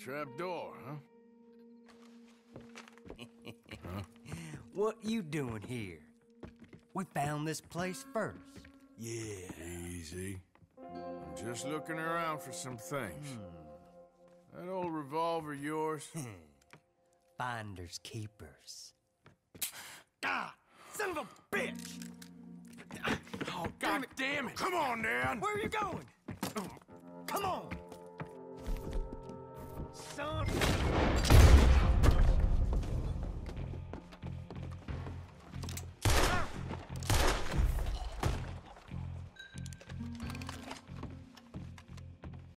Trap door, huh? What you doing here? We found this place first. Yeah. Easy. I'm just looking around for some things. That old revolver yours? Finders keepers. God, son of a bitch! Oh, God damn it! Come on, Dan! Where are you going? Come on! Son